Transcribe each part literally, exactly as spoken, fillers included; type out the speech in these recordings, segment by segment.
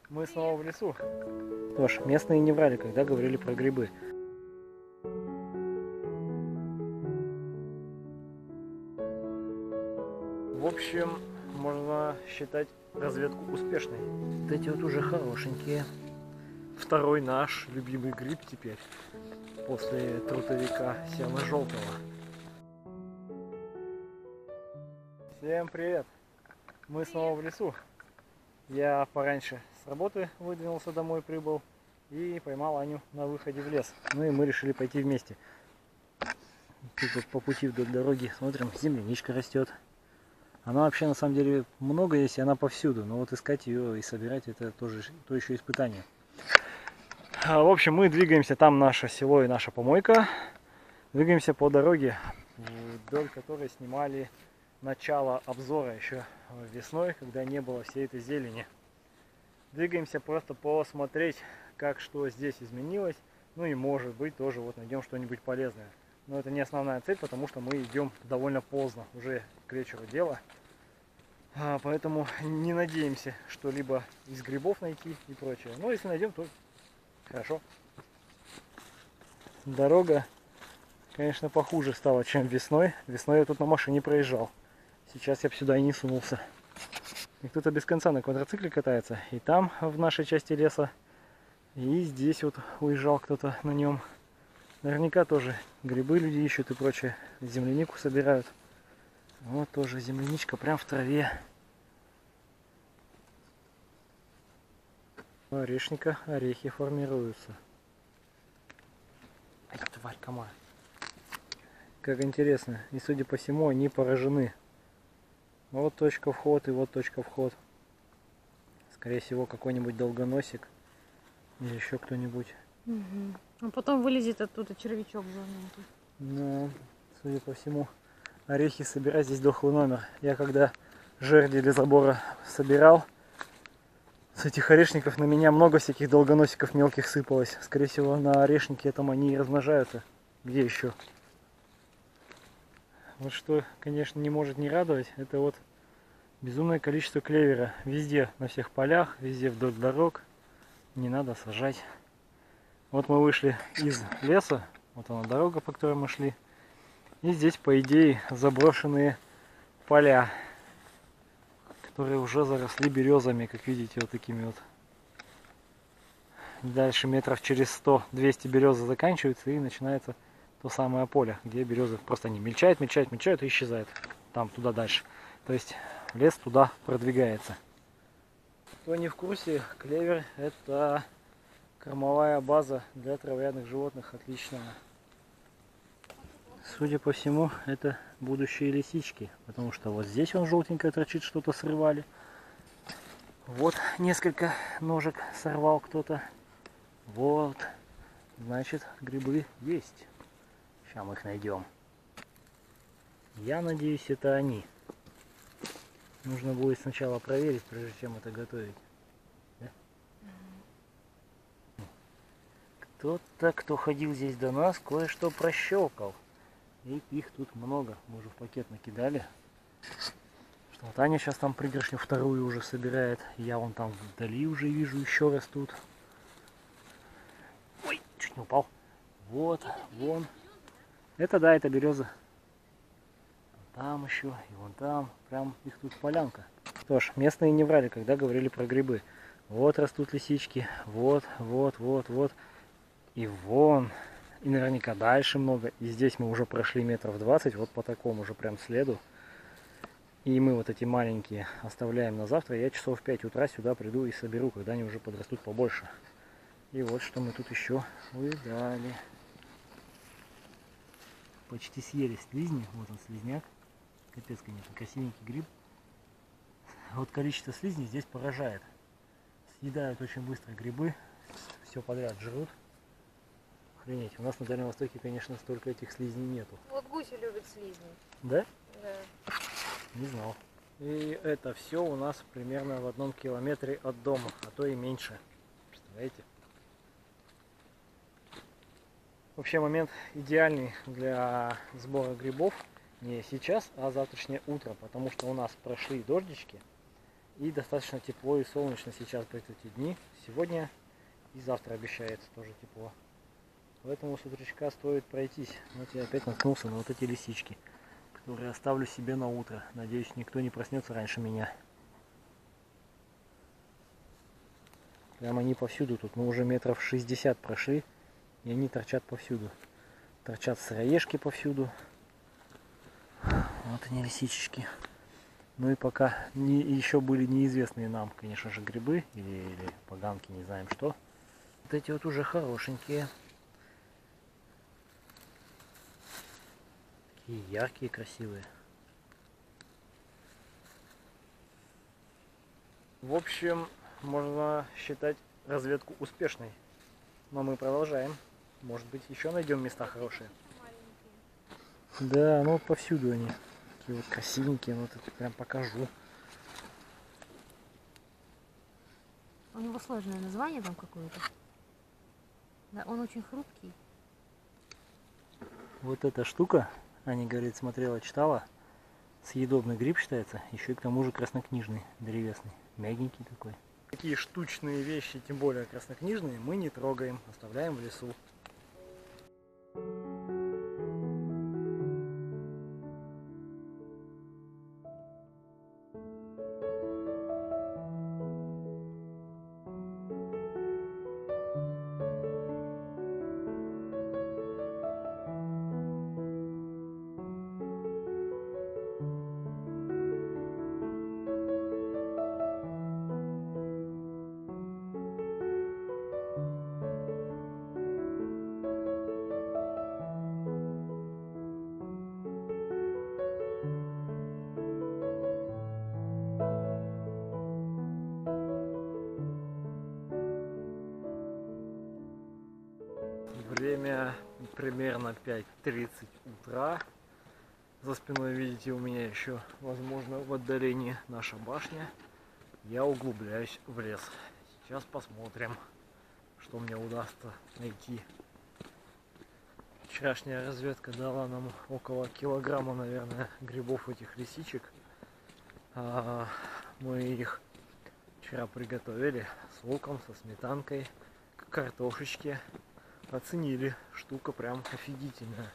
Мы снова в лесу. Что ж, местные не врали, когда говорили про грибы. В общем, можно считать разведку успешной. Вот эти вот уже хорошенькие. Второй наш любимый гриб теперь, после трутовика серо-желтого. Всем привет! Мы снова в лесу. Я пораньше с работы выдвинулся домой, прибыл и поймал Аню на выходе в лес. Ну и мы решили пойти вместе. Тут вот по пути вдоль дороги смотрим, земляничка растет. Она вообще на самом деле много есть, и она повсюду. Но вот искать ее и собирать — это тоже то еще испытание. В общем, мы двигаемся, там наше село и наша помойка. Двигаемся по дороге, вдоль которой снимали начало обзора еще весной, когда не было всей этой зелени. Двигаемся просто посмотреть, как что здесь изменилось. Ну и может быть тоже вот найдем что-нибудь полезное. Но это не основная цель, потому что мы идем довольно поздно, уже к вечеру дело. А, поэтому не надеемся что-либо из грибов найти и прочее. Но если найдем, то хорошо. Дорога, конечно, похуже стала, чем весной. Весной я тут на машине проезжал. Сейчас я бы сюда и не сунулся. И кто-то без конца на квадроцикле катается. И там, в нашей части леса. И здесь вот уезжал кто-то на нем. Наверняка тоже грибы люди ищут и прочее. Землянику собирают. Вот тоже земляничка прям в траве. У орешника орехи формируются. Ай, тварь, комар. Как интересно. И судя по всему, они поражены. Вот точка вход и вот точка вход. Скорее всего, какой-нибудь долгоносик или еще кто-нибудь. Угу. А потом вылезет оттуда червячок зеленый. Ну, судя по всему, орехи собирать здесь дохлый номер. Я когда жерди для забора собирал, с этих орешников на меня много всяких долгоносиков мелких сыпалось. Скорее всего, на орешнике там они и размножаются. Где еще? Вот что, конечно, не может не радовать, это вот безумное количество клевера. Везде, на всех полях, везде вдоль дорог. Не надо сажать. Вот мы вышли из леса. Вот она дорога, по которой мы шли. И здесь, по идее, заброшенные поля, которые уже заросли березами, как видите, вот такими вот. Дальше метров через сто-двести березы заканчиваются, и начинается то самое поле, где березы просто они мельчают, мельчают, мельчают и исчезают. Там, туда дальше. То есть лес туда продвигается. Кто не в курсе, клевер — это кормовая база для травоядных животных отличная. Судя по всему, это будущие лисички, потому что вот здесь он желтенько торчит, что-то срывали. Вот несколько ножек сорвал кто-то. Вот, значит, грибы есть. Сейчас мы их найдем. Я надеюсь, это они. Нужно будет сначала проверить, прежде чем это готовить. Да? Кто-то, кто ходил здесь до нас, кое-что прощелкал. И их тут много. Мы уже в пакет накидали. Что вот Аня сейчас там пригоршню вторую уже собирает. Я вон там вдали уже вижу, еще растут. Ой, чуть не упал. Вот, вон. Это да, это береза. Там еще, и вон там. Прям их тут полянка. Что ж, местные не врали, когда говорили про грибы. Вот растут лисички. Вот, вот, вот, вот. И вон. И наверняка дальше много. И здесь мы уже прошли метров двадцать. Вот по такому же прям следу. И мы вот эти маленькие оставляем на завтра. Я часов в пять утра сюда приду и соберу, когда они уже подрастут побольше. И вот что мы тут еще увидали. Почти съели слизни. Вот он, слизняк. Капец, конечно, красивенький гриб. Вот количество слизней здесь поражает. Съедают очень быстро грибы. Все подряд жрут. Охренеть. У нас на Дальнем Востоке, конечно, столько этих слизней нету. Вот гуси любят слизней. Да? Да. Не знал. И это все у нас примерно в одном километре от дома, а то и меньше. Представляете? Вообще момент идеальный для сбора грибов не сейчас, а завтрашнее утро, потому что у нас прошли дождички, И достаточно тепло и солнечно сейчас в эти дни. Сегодня и завтра обещается тоже тепло. Поэтому с утречка стоит пройтись. Вот я опять наткнулся на вот эти лисички, которые оставлю себе на утро. Надеюсь, никто не проснется раньше меня. Прям они повсюду тут. Мы уже метров шестьдесят прошли, и они торчат повсюду. Торчат сыроежки повсюду. Вот они, лисички. Ну и пока не, еще были неизвестные нам, конечно же, грибы или, или поганки, не знаем что. Вот эти вот уже хорошенькие. Такие яркие, красивые. В общем, можно считать разведку успешной. Но мы продолжаем. Может быть, еще найдем места хорошие. Да, ну повсюду они. Такие вот красивенькие, вот это прям покажу. У него сложное название там какое-то. Да, он очень хрупкий. Вот эта штука, Аня говорит, смотрела, читала. Съедобный гриб считается, еще и к тому же краснокнижный, древесный. Мягенький такой. Такие штучные вещи, тем более краснокнижные, мы не трогаем, оставляем в лесу. Время примерно пять тридцать утра. За спиной, видите, у меня еще, возможно, в отдалении наша башня. Я углубляюсь в лес. Сейчас посмотрим, что мне удастся найти. Вчерашняя разведка дала нам около килограмма, наверное, грибов этих лисичек. Мы их вчера приготовили с луком, со сметанкой, к картошечке. Оценили, штука прям офигительная.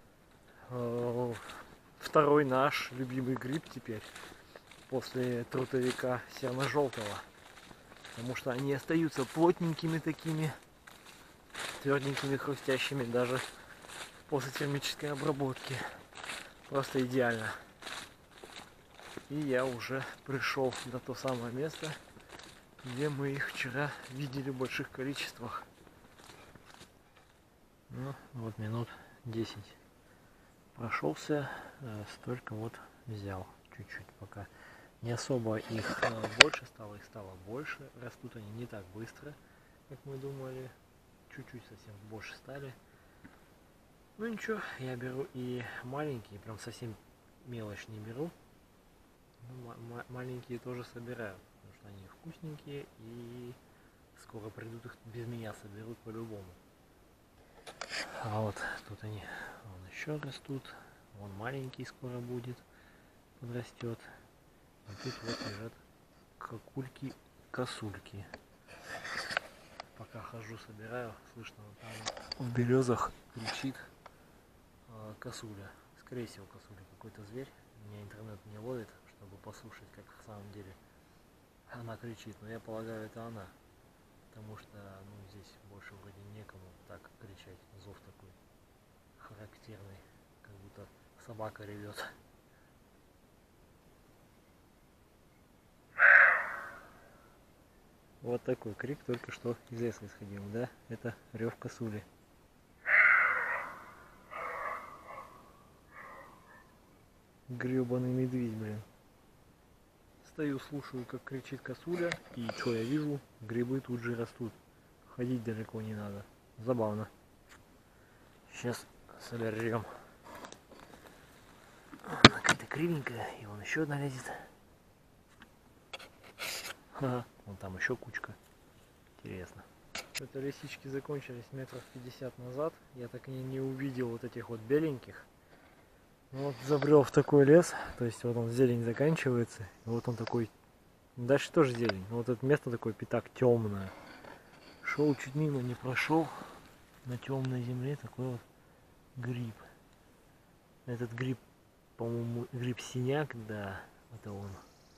Второй наш любимый гриб теперь после трутовика серно-желтого, потому что они остаются плотненькими такими, тверденькими, хрустящими даже после термической обработки. Просто идеально. И я уже пришел на то самое место, где мы их вчера видели в больших количествах. Ну, вот минут десять прошелся, столько вот взял, чуть-чуть пока. Не особо их больше стало, их стало больше. Растут они не так быстро, как мы думали. Чуть-чуть совсем больше стали. Ну ничего, я беру и маленькие, прям совсем мелочь не беру. Ну, маленькие тоже собираю, потому что они вкусненькие и скоро придут, их без меня соберут по-любому. А вот тут они вон еще растут. Вон маленький скоро будет, подрастет. А тут вот лежат кокульки-косульки. Пока хожу, собираю, слышно, вот там в березах кричит э, косуля. Скорее всего, косуля, какой-то зверь. У меня интернет не ловит, чтобы послушать, как в самом деле она кричит. Но я полагаю, это она. Потому что ну, здесь больше вроде некому так кричать. Зов такой характерный, как будто собака ревет. Вот такой крик только что из леса исходил, да? Это рев косули. Гребаный медведь, блин. Стою, слушаю, как кричит косуля, и что я вижу? Грибы тут же растут. Ходить далеко не надо. Забавно. Сейчас соберем. Она какая-то кривенькая, и вон еще одна лезет. Ага, вон там еще кучка. Интересно. Это лисички закончились метров пятьдесят назад. Я так и не увидел вот этих вот беленьких. Вот забрел в такой лес, то есть вот он зелень заканчивается, и вот он такой Дальше тоже зелень. Вот это место такое пятак темное. Шел чуть мимо, не прошел. На темной земле такой вот гриб. Этот гриб, по-моему, гриб-синяк, да, это он.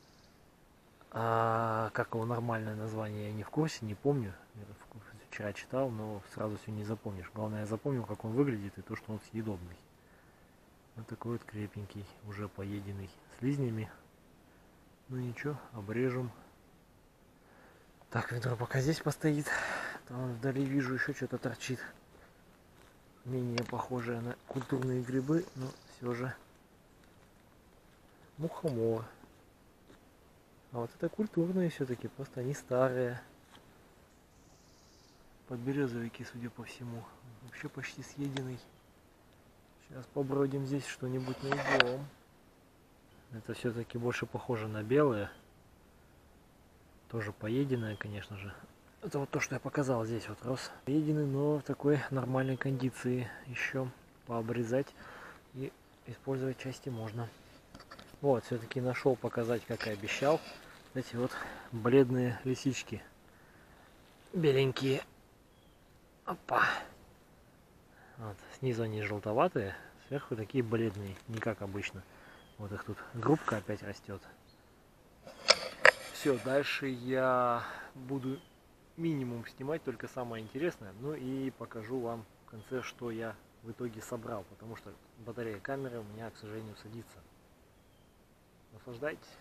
А как его нормальное название, я не в курсе, не помню. Я вчера читал, но сразу все не запомнишь. Главное, я запомнил, как он выглядит и то, что он съедобный. Вот такой вот крепенький, уже поеденный слизнями. Ну ничего, обрежем. Так, ведро пока здесь постоит. Там вдали вижу, еще что-то торчит. Менее похожее на культурные грибы, но все же мухомор. А вот это культурные все-таки, просто они старые. Подберезовики, судя по всему. Вообще почти съеденный. Сейчас побродим здесь, что-нибудь найдем. Это все-таки больше похоже на белое. Тоже поеденное, конечно же. Это вот то, что я показал здесь вот рос. Поеденный, но в такой нормальной кондиции. Еще пообрезать и использовать части можно. Вот, все-таки нашел показать, как и обещал. Эти вот бледные лисички. Беленькие. Опа. Вот, снизу они желтоватые, сверху такие бледные, не как обычно. Вот их тут группка опять растет. Все, дальше я буду минимум снимать, только самое интересное. Ну и покажу вам в конце, что я в итоге собрал, потому что батарея камеры у меня, к сожалению, садится. Наслаждайтесь.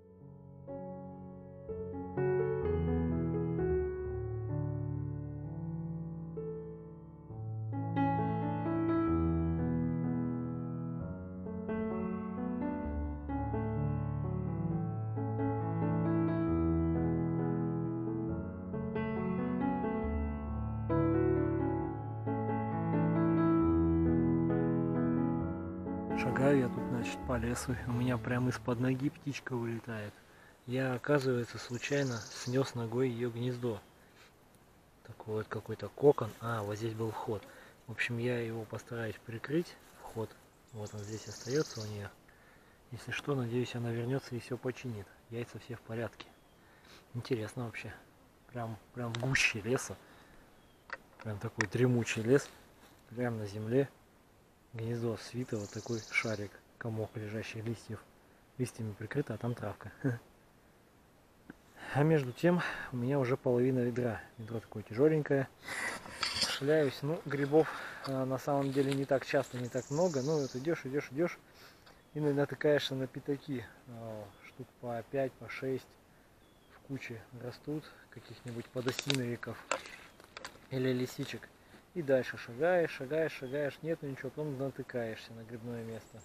Шагаю я тут, значит, по лесу, у меня прямо из-под ноги птичка вылетает. Я, оказывается, случайно снес ногой ее гнездо. Такой вот какой-то кокон. А, вот здесь был вход. В общем, я его постараюсь прикрыть, вход. Вот он здесь остается у нее. Если что, надеюсь, она вернется и все починит. Яйца все в порядке. Интересно вообще. Прям, прям в гуще леса. Прям такой дремучий лес. Прям на земле. Гнездо свито, вот такой шарик, комок лежащих листьев. Листьями прикрыто, а там травка. А между тем у меня уже половина ведра. Ведро такое тяжеленькое. Шляюсь. Ну, грибов а, на самом деле не так часто, не так много. Но вот идешь, идешь, идешь. И натыкаешься на пятаки. А, штук по пять, по шесть в куче растут. Каких-нибудь подосиновиков или лисичек. И дальше шагаешь, шагаешь, шагаешь, нету ничего, потом натыкаешься на грибное место.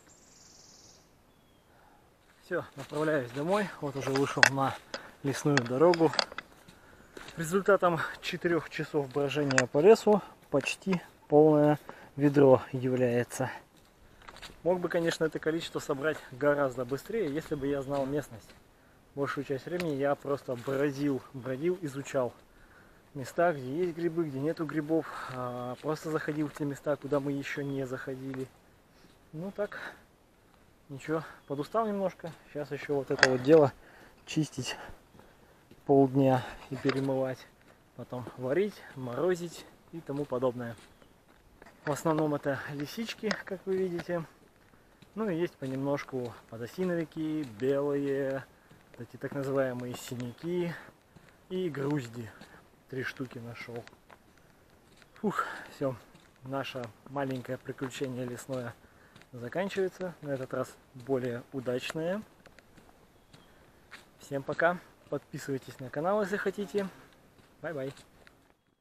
Все, направляюсь домой. Вот уже вышел на лесную дорогу. Результатом четырёх часов брожения по лесу почти полное ведро является. Мог бы, конечно, это количество собрать гораздо быстрее, если бы я знал местность. Большую часть времени я просто бродил, бродил, изучал места, где есть грибы, где нету грибов. А, просто заходил в те места, куда мы еще не заходили. Ну так, ничего, подустал немножко. Сейчас еще вот это вот дело чистить полдня и перемывать. Потом варить, морозить и тому подобное. В основном это лисички, как вы видите. Ну и есть понемножку подосиновики, белые, эти так называемые синяки и грузди. Три штуки нашел. Фух, все. Наше маленькое приключение лесное заканчивается. На этот раз более удачное. Всем пока. Подписывайтесь на канал, если хотите. Бай-бай.